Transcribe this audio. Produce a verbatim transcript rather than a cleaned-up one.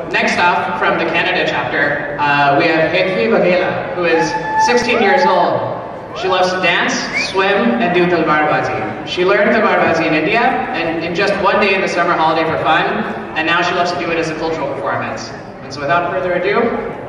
next up from the Canada chapter, uh, we have Hedvi Bagela, who is sixteen years old. She loves to dance, swim, and do talwarbazi. She learned talwarbazi in India, and in just one day in the summer holiday for fun, and now she loves to do it as a cultural performance. And so without further ado,